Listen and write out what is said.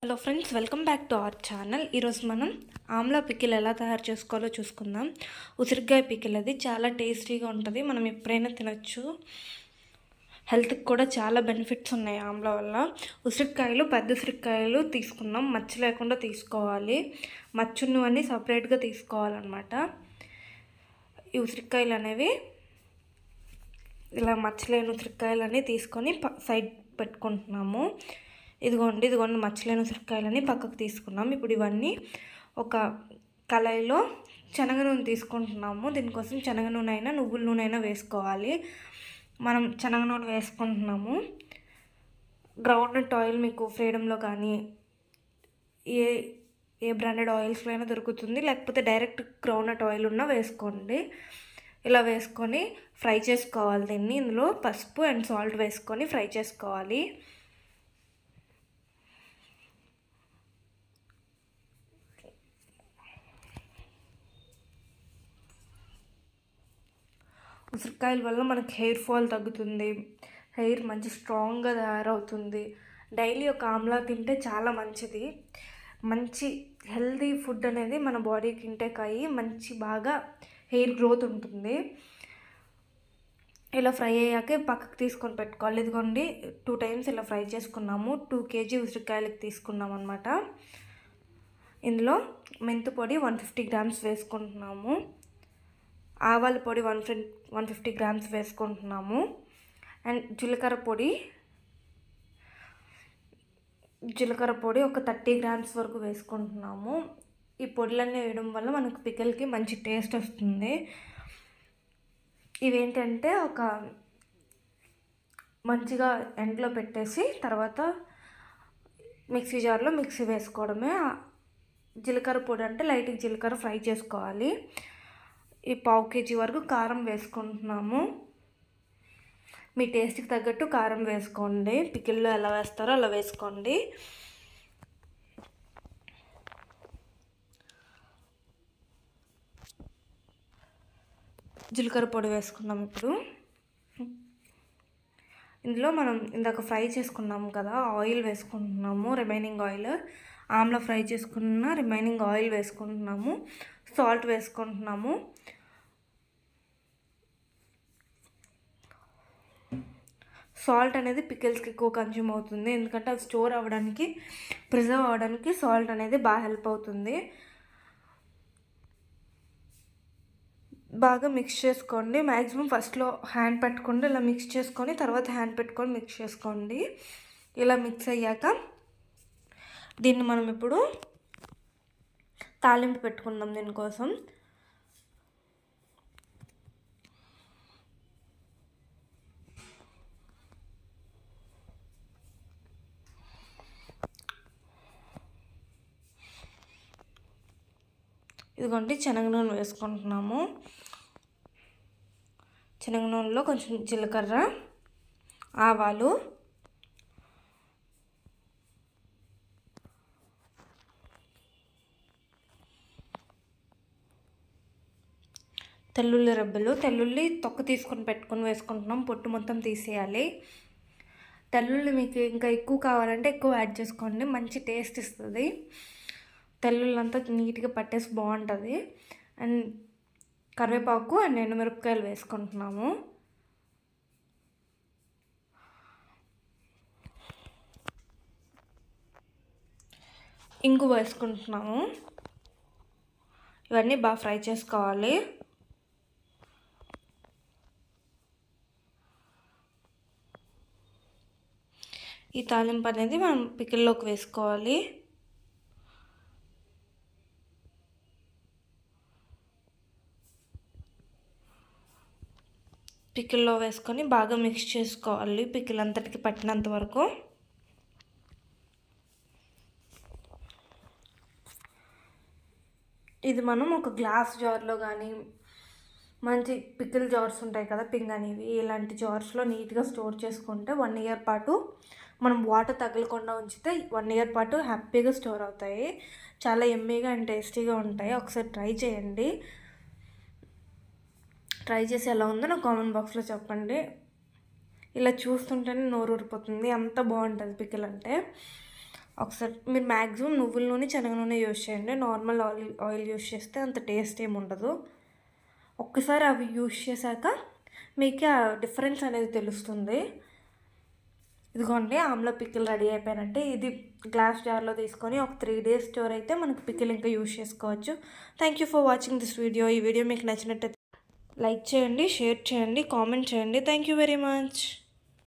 Hello friends, welcome back to our channel. ఈరోజు మనం Amla pickle ఎలా తయారు చేసుకోవాలో చూసుకుందాం. ఉసిరికాయ పికిల్ అది చాలా టేస్టీగా ఉంటుంది. మనం ఎప్పుడైనా తినచ్చు. హెల్త్కి కూడా చాలా బెనిఫిట్స్ ఉన్నాయి ఆమ్లా వల్ల. ఉసిరికాయలు పెద్ద ఉసిరికాయలు తీసుకున్నాం, మచ్చ లేకుండా తీసుకోవాలి. మచ్చున్నవన్నీ సపరేట్గా తీసుకోవాలన్నమాట. ఈ ఉసిరికాయలు అనేవి ఇలా మచ్చలేని ఉసిరికాయలని తీసుకొని సైడ్ పెట్టుకుంటున్నాము. ఇదిగోండి మచ్చలేని ఉసిరికాయలని పక్కకు తీసుకున్నాం. ఇప్పుడు ఇవన్నీ ఒక కళాయిలో శనగ నూనె తీసుకుంటున్నాము. దీనికోసం శనగ నూనె అయినా నువ్వుల నూనె అయినా వేసుకోవాలి. మనం శనగ నూనె వేసుకుంటున్నాము. గ్రౌండ్నట్ ఆయిల్ మీకు ఫ్రీడమ్లో కానీ ఏ బ్రాండెడ్ ఆయిల్స్లో అయినా దొరుకుతుంది, లేకపోతే డైరెక్ట్ గ్రౌండ్నట్ ఆయిల్ ఉన్నా వేసుకోండి. ఇలా వేసుకొని ఫ్రై చేసుకోవాలి. దీన్ని ఇందులో పసుపు అండ్ సాల్ట్ వేసుకొని ఫ్రై చేసుకోవాలి. ఉసిరికాయల వల్ల మనకి హెయిర్ ఫాల్ తగ్గుతుంది, హెయిర్ మంచి స్ట్రాంగ్గా తయారవుతుంది. డైలీ ఒక ఆమ్లా తింటే చాలా మంచిది. మంచి హెల్తీ ఫుడ్ అనేది మన బాడీకి ఇంటేక్ అయ్యి మంచి బాగా హెయిర్ గ్రోత్ ఉంటుంది. ఇలా ఫ్రై అయ్యాక పక్కకు తీసుకొని పెట్టుకోవాలి. ఇదిగోండి 2 times ఇలా ఫ్రై చేసుకున్నాము. 2 kg ఉసిరికాయలకి తీసుకున్నాం అనమాట. ఇందులో మెంతు పొడి 150 grams వేసుకుంటున్నాము. ఆవాల పొడి 150 grams వేసుకుంటున్నాము. అండ్ జీలకర్ర పొడి ఒక 30 grams వరకు వేసుకుంటున్నాము. ఈ పొడులన్నీ వేయడం వల్ల మనకు పికిల్కి మంచి టేస్ట్ వస్తుంది. ఇవేంటంటే ఒక మంచిగా ఎండలో పెట్టేసి తర్వాత మిక్సీ జార్లో మిక్సీ వేసుకోవడమే. జీలకర్ర పొడి అంటే లైట్గా జీలకర్ర ఫ్రై చేసుకోవాలి. ఈ 1/2 kg వరకు కారం వేసుకుంటున్నాము. మీ టేస్ట్కి తగ్గట్టు కారం వేసుకోండి. పికిల్లో ఎలా వేస్తారో అలా వేసుకోండి. జీలకర్ర పొడి వేసుకున్నాం. ఇప్పుడు ఇందులో మనం ఇందాక ఫ్రై చేసుకున్నాము కదా, ఆయిల్ వేసుకుంటున్నాము. రిమైనింగ్ ఆయిల్, ఆమ్లా ఫ్రై చేసుకున్న రిమైనింగ్ ఆయిల్ వేసుకుంటున్నాము. సాల్ట్ వేసుకుంటున్నాము. సాల్ట్ అనేది పికిల్స్కి ఎక్కువ కన్జ్యూమ్ అవుతుంది, ఎందుకంటే అది స్టోర్ అవ్వడానికి, ప్రిజర్వ్ అవ్వడానికి సాల్ట్ అనేది బాగా హెల్ప్ అవుతుంది. బాగా మిక్స్ చేసుకోండి. మ్యాక్సిమం ఫస్ట్లో హ్యాండ్ పెట్టుకోండి, ఇలా మిక్స్ చేసుకొని తర్వాత హ్యాండ్ పెట్టుకొని మిక్స్ చేసుకోండి. ఇలా మిక్స్ అయ్యాక దీన్ని మనం ఇప్పుడు తాలింపు పెట్టుకుందాం. దీనికోసం ఇదిగోండి శనగ నూనె వేసుకుంటున్నాము. శనగ నూనెలో కొంచెం జీలకర్ర, ఆవాలు, తెల్లుల్లి రెబ్బలు, తెల్లుల్లి తొక్క తీసుకొని పెట్టుకొని వేసుకుంటున్నాం. పొట్టు మొత్తం తీసేయాలి. తెల్లుల్లి మీకు ఇంకా ఎక్కువ కావాలంటే ఎక్కువ యాడ్ చేసుకోండి, మంచి టేస్ట్ ఇస్తుంది. తెల్లుల్లి అంతా నీట్గా పట్టేసి బాగుంటుంది. అండ్ కరివేపాకు అండ్ ఎండుమిరపకాయలు వేసుకుంటున్నాము. ఇంగు వేసుకుంటున్నాము. ఇవన్నీ బాగా ఫ్రై చేసుకోవాలి. ఈ తాలింపు అనేది మనం పికిల్లోకి వేసుకోవాలి. పికిల్లో వేసుకొని బాగా మిక్స్ చేసుకోవాలి, పికిల్ అంతటికి పట్టినంత వరకు. ఇది మనం ఒక గ్లాస్ జార్లో కానీ, మంచి పికిల్ జార్స్ ఉంటాయి కదా పింగాణివి, ఇలాంటి జార్స్లో నీట్గా స్టోర్ చేసుకుంటే 1 year పాటు మనం వాటర్ తగలకుండా ఉంచితే 1 year పాటు హ్యాపీగా స్టోర్ అవుతాయి. చాలా ఎమ్మీగా అండ్ టేస్టీగా ఉంటాయి. ఒకసారి ట్రై చేయండి. ట్రై చేసి ఎలా ఉందో నాకు కామెంట్ బాక్స్లో చెప్పండి. ఇలా చూస్తుంటేనే నోరు ఊరిపోతుంది, అంత బాగుంటుంది పికిల్ అంటే. ఒకసారి మీరు మ్యాక్సిమం నువ్వుల నూనె శనగ నూనె యూజ్ చేయండి. నార్మల్ ఆయిల్ యూజ్ చేస్తే అంత టేస్ట్ ఏమి ఉండదు. ఒక్కసారి అవి యూజ్ చేశాక మీకు ఆ డిఫరెన్స్ అనేది తెలుస్తుంది. ఇదిగోండి ఆమ్లా పికిల్ రెడీ అయిపోయినట్టే. ఇది గ్లాస్ జార్లో తీసుకొని ఒక 3 days స్టోర్ అయితే మనకి పికిల్ ఇంకా యూజ్ చేసుకోవచ్చు. Thank you for watching this video. ఈ వీడియో మీకు నచ్చినట్టయితే లైక్ చేయండి, షేర్ చేయండి, కామెంట్ చేయండి. Thank you very much.